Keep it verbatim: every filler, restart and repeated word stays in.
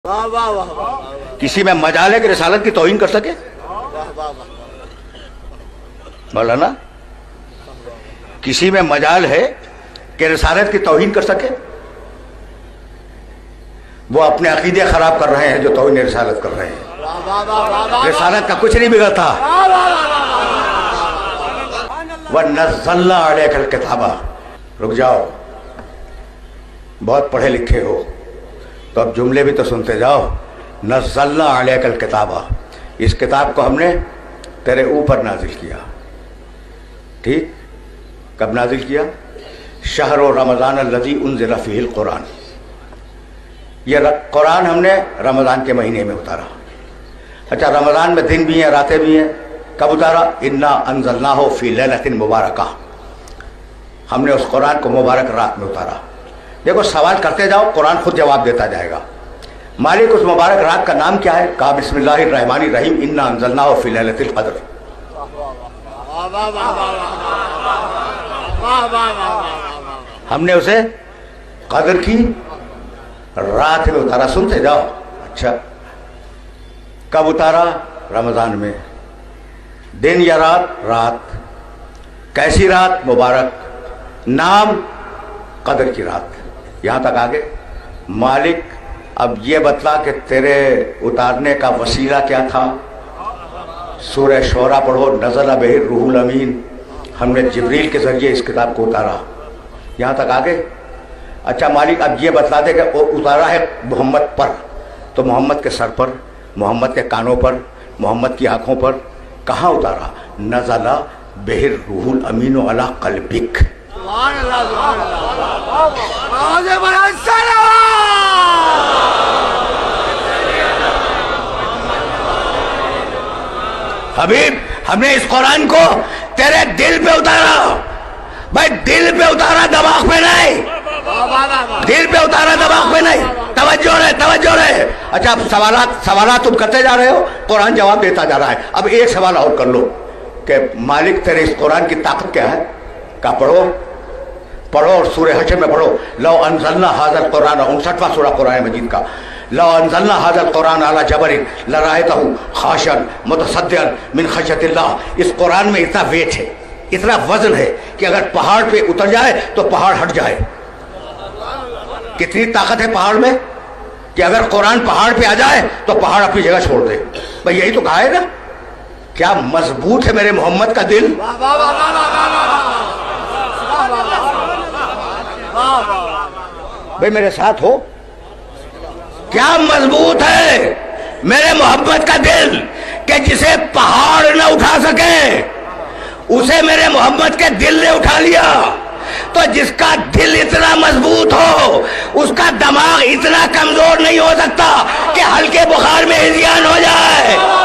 वाह वाह वाह वाह। किसी में मजाल है कि रिसालत की तौहीन कर सके? मौलाना, किसी में मजाल है कि रिसालत की तौहीन कर सके? वो अपने अकीदे खराब कर रहे हैं जो तौहीन रिसालत कर रहे हैं। रिसालत का कुछ नहीं बिगड़ता। वह नज़्ज़लना अलैकल किताबा। रुक जाओ, बहुत पढ़े लिखे हो तो अब जुमले भी तो सुनते जाओ। नज़्ज़लना अलैकल किताबा, इस किताब को हमने तेरे ऊपर नाजिल किया। ठीक, कब नाजिल किया? शहर रमज़ान अल्लज़ी उन्ज़िला फ़ीहिल कुरान। यह कुरान हमने रमज़ान के महीने में उतारा। अच्छा, रमज़ान में दिन भी हैं रातें भी हैं। कब उतारा? इन्ना अंज़लनाहु फ़ी लैलतिन मुबारका। हमने उस कुरान को मुबारक रात में उतारा। देखो, सवाल करते जाओ, कुरान खुद जवाब देता जाएगा। मालिक, उस मुबारक रात का नाम क्या है? कहा बिस्मिल्लाहिर रहमानिर रहीम, इन्ना अंज़लनाहु फ़ी लैलतिल क़द्र। हमने उसे कदर की रात में उतारा। सुनते जाओ। अच्छा, कब उतारा? रमज़ान में। दिन या रात? रात। कैसी रात? मुबारक। नाम? कदर की रात। यहाँ तक आगे। मालिक, अब ये बतला कि तेरे उतारने का वसीला क्या था? सूरह शोरा पढ़ो, नज़ला बिही रूहुल अमीन। हमने जिब्रील के जरिए इस किताब को उतारा। यहाँ तक आगे। अच्छा मालिक, अब ये बतला दे कि उतारा है मोहम्मद पर, तो मोहम्मद के सर पर, मोहम्मद के कानों पर, मोहम्मद की आंखों पर। कहाँ उतारा? नज़ला बिही रूहुल अमीन अला क़ल्बिक। हबीब, हमने इस कुरान को तेरे दिल पे उतारा। भाई, दिल पे उतारा, दिमाग पे नहीं। दिल पे उतारा, दिमाग पे नहीं। तवज्जो रहे, तवज्जो रहे। अच्छा, सवालात सवालात तुम करते जा रहे हो, कुरान जवाब देता जा रहा है। अब एक सवाल और कर लो कि मालिक, तेरे इस कुरान की ताकत क्या है? का पढ़ो पढ़ो और सूरह हशर में पढ़ो। लौ अंज़लना हाज़ल कुरान, उनसठवां सूरा कुरान मजीद का। लौ अंज़लना हाज़ल कुरान अला जबलिन लरायतहु खाशिअन मुतसद्दिअन मिन खश्यतिल्लाह। इस कुरान में इतना वेट है, इतना वजन है कि अगर पहाड़ पे उतर जाए तो पहाड़ हट जाए। कितनी ताकत है पहाड़ में कि अगर कुरान पहाड़ पे आ जाए तो पहाड़ अपनी जगह छोड़ दे। भाई, यही तो कहा है ना। क्या मजबूत है मेरे मोहम्मद का दिल। भाई, मेरे साथ हो। क्या मजबूत है मेरे मोहब्बत का दिल कि जिसे पहाड़ न उठा सके उसे मेरे मोहब्बत के दिल ने उठा लिया। तो जिसका दिल इतना मजबूत हो उसका दिमाग इतना कमजोर नहीं हो सकता कि हल्के बुखार में हिज़ियान हो जाए।